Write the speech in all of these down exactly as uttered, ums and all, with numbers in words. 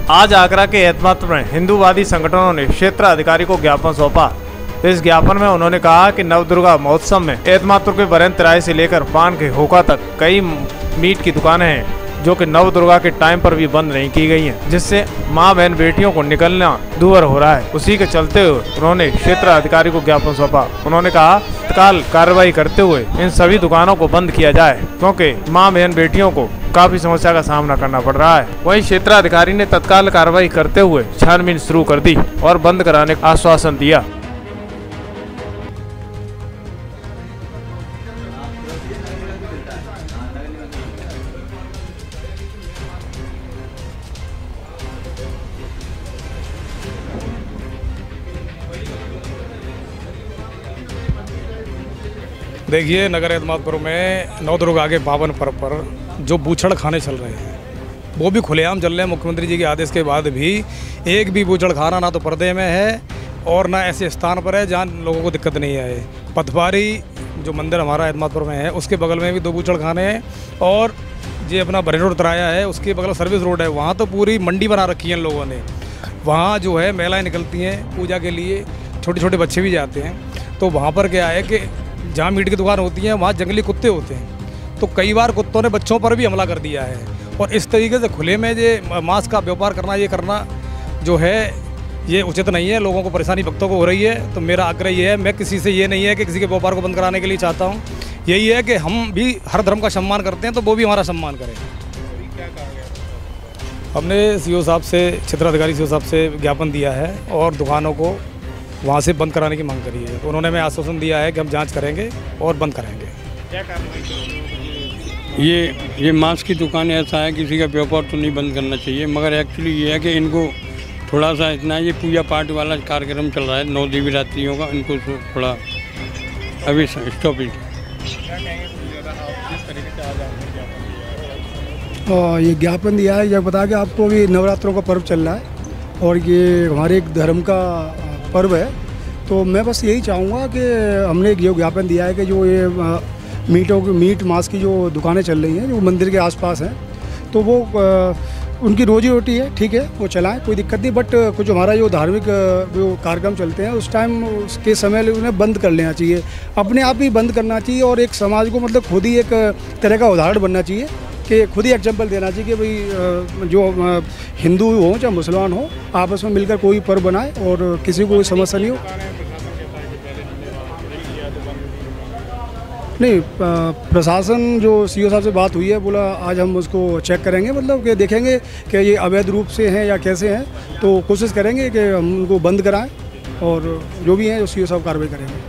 आज आगरा के एतमादपुर में हिंदूवादी संगठनों ने क्षेत्र अधिकारी को ज्ञापन सौंपा। इस ज्ञापन में उन्होंने कहा कि नवदुर्गा महोत्सव में एतमादपुर के बरेन तिराहे से लेकर पान के होका तक कई मीट की दुकानें हैं जो कि नवदुर्गा के टाइम पर भी बंद नहीं की गई हैं, जिससे मां बहन बेटियों को निकलना दूभर हो रहा है। उसी के चलते हुए उन्होंने क्षेत्र अधिकारी को ज्ञापन सौंपा। उन्होंने कहा तत्काल कार्रवाई करते हुए इन सभी दुकानों को बंद किया जाए, क्योंकि मां बहन बेटियों को काफी समस्या का सामना करना पड़ रहा है। वहीं क्षेत्र अधिकारी ने तत्काल कार्रवाई करते हुए छानबीन शुरू कर दी और बंद कराने का आश्वासन दिया। देखिए, नगर एतमादपुर में नवदुर्गा के पावन पर्व पर जो बूचड़ खाने चल रहे हैं वो भी खुलेआम चल रहे हैं। मुख्यमंत्री जी के आदेश के बाद भी एक भी बूचड़ खाना ना तो पर्दे में है और ना ऐसे स्थान पर है जहाँ लोगों को दिक्कत नहीं आए। पथवारी जो मंदिर हमारा एतमादपुर में है उसके बगल में भी दो बूचड़ खाने हैं, और ये अपना बरेन रोड तिराया है उसके बगल सर्विस रोड है, वहाँ तो पूरी मंडी बना रखी है इन लोगों ने। वहाँ जो है महिलाएँ निकलती हैं पूजा के लिए, छोटे छोटे बच्चे भी जाते हैं। तो वहाँ पर क्या है कि जहाँ मीट की दुकान होती है वहाँ जंगली कुत्ते होते हैं, तो कई बार कुत्तों ने बच्चों पर भी हमला कर दिया है। और इस तरीके से खुले में ये मांस का व्यापार करना ये करना जो है ये उचित नहीं है। लोगों को परेशानी भक्तों को हो रही है। तो मेरा आग्रह ये है, मैं किसी से ये नहीं है कि किसी के व्यापार को बंद कराने के लिए चाहता हूँ, यही है कि हम भी हर धर्म का सम्मान करते हैं तो वो भी हमारा सम्मान करें। हमने सी ओ साहब से, क्षेत्राधिकारी सी ओ साहब से ज्ञापन दिया है और दुकानों को वहाँ से बंद कराने की मांग करी है। तो उन्होंने हमें आश्वासन दिया है कि हम जांच करेंगे और बंद कराएंगे। क्या कार्रवाई? ये ये मांस की दुकान ऐसा है, किसी का व्यापार तो नहीं बंद करना चाहिए, मगर एक्चुअली ये है कि इनको थोड़ा सा इतना ये पूजा पाठ वाला कार्यक्रम चल रहा है नौ देवी रात्रियों का, इनको थोड़ा अभी स्टॉपेज। ये ज्ञापन दिया है, यह बता के आपको भी नवरात्रों का पर्व चल रहा है और ये हमारे एक धर्म का पर्व है। तो मैं बस यही चाहूँगा कि हमने एक ये ज्ञापन दिया है कि जो ये मीटों की मीट मांस की जो दुकानें चल रही हैं जो मंदिर के आसपास हैं, तो वो आ, उनकी रोजी रोटी है, ठीक है, वो चलाएं, कोई दिक्कत नहीं। बट कुछ हमारा जो धार्मिक जो कार्यक्रम चलते हैं उस टाइम उसके समय उन्हें बंद कर लेना चाहिए, अपने आप ही बंद करना चाहिए। और एक समाज को मतलब खुद ही एक तरह का उदाहरण बनना चाहिए कि खुद ही एग्जाम्पल देना चाहिए कि भाई जो हिंदू हो चाहे मुसलमान हो आपस में मिलकर कोई पर्व बनाए और किसी को कोई समस्या नहीं हो। नहीं, प्रशासन जो सी ओ साहब से बात हुई है, बोला आज हम उसको चेक करेंगे, मतलब कि देखेंगे कि ये अवैध रूप से हैं या कैसे हैं, तो कोशिश करेंगे कि हम उनको बंद कराएं और जो भी हैं सी ओ साहब कार्रवाई करेंगे।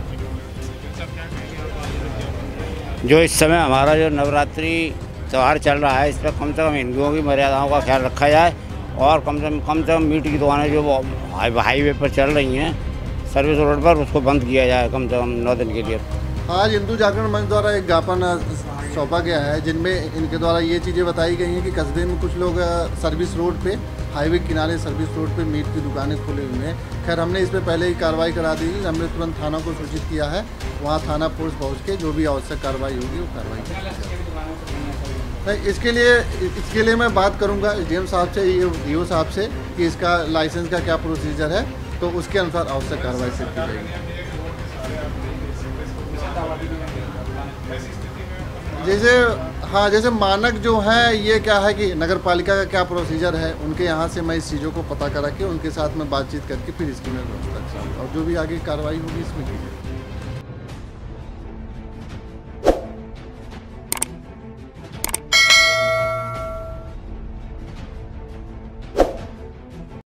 जो इस समय हमारा जो नवरात्रि त्यौहार चल रहा है, इस पर कम से कम हिंदुओं की मर्यादाओं का ख्याल रखा जाए और कम से कम कम से कम मीट की दुकानें जो हाईवे पर चल रही हैं सर्विस रोड पर, उसको बंद किया जाए कम से कम नौ दिन के लिए। आज हिंदू जागरण मंच द्वारा एक ज्ञापन सौंपा गया है जिनमें इनके द्वारा ये चीज़ें बताई गई हैं कि कस्बे में कुछ लोग सर्विस रोड पे, हाईवे किनारे सर्विस रोड पे मीट की दुकानें खोली हुई हैं। खैर, हमने इस पर पहले ही कार्रवाई करा दी, हमने तुरंत थाना को सूचित किया है, वहाँ थाना पुलिस पहुँच के जो भी आवश्यक कार्रवाई होगी वो कार्रवाई की। इसके लिए इसके लिए मैं बात करूँगा एस डी एम साहब से, डी ओ साहब से कि इसका लाइसेंस का क्या प्रोसीजर है, तो उसके अनुसार आवश्यक कार्रवाई से की जाएगी। जैसे हाँ, जैसे मानक जो है ये क्या है कि नगर पालिका का क्या प्रोसीजर है, उनके यहाँ से मैं इस चीज़ों को पता करा के उनके साथ में बातचीत करके फिर इसकी मैं व्यवस्था करूँगा और जो भी आगे कार्रवाई होगी इसमें की जाएगी।